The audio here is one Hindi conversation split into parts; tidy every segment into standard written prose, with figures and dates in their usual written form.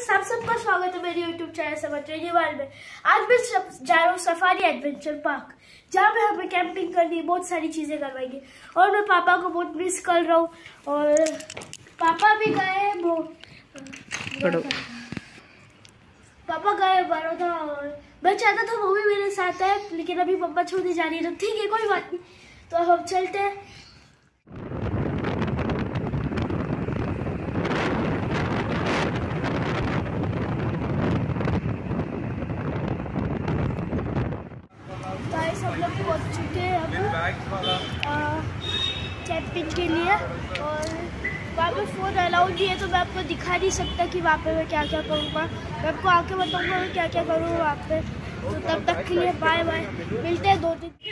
गाइस, आप सबका स्वागत है मेरे YouTube चैनल समझ ट्रेनिवाल में। आज मैं जा रहा हूँ सफारी एडवेंचर पार्क, जहाँ पे हमें कैंपिंग करनी है, बहुत सारी चीजें करवाएंगे। और मैं पापा को बहुत मिस कर रहा हूँ और पापा भी गए पापा गए बड़ौदा और मैं चाहता था वो भी मेरे साथ है, लेकिन अभी पापा छोड़ने जा रही है तो ठीक है, कोई बात नहीं। तो हम चलते हैं। हम लोग पहुंच चुके हैं अब कैंपिंग के लिए और वहाँ पे फ़ोन अलाउड नहीं है, तो मैं आपको दिखा नहीं सकता कि वहाँ पे मैं क्या क्या करूँगा। मैं आपको आके बताऊँगा मैं क्या क्या करूँ वहाँ पे। तो तब तक के लिए बाय बाय, मिलते हैं 2 दिन।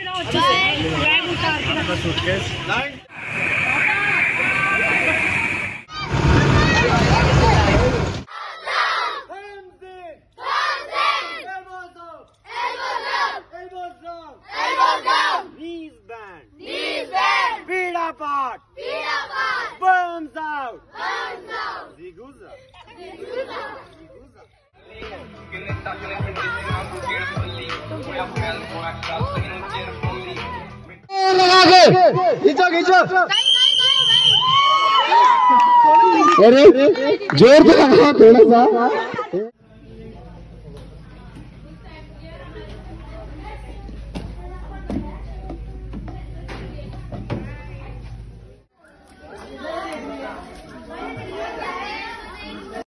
Apart. Burns out. Ziguza. खींचो अरे जोर से लगा थोड़ा सा।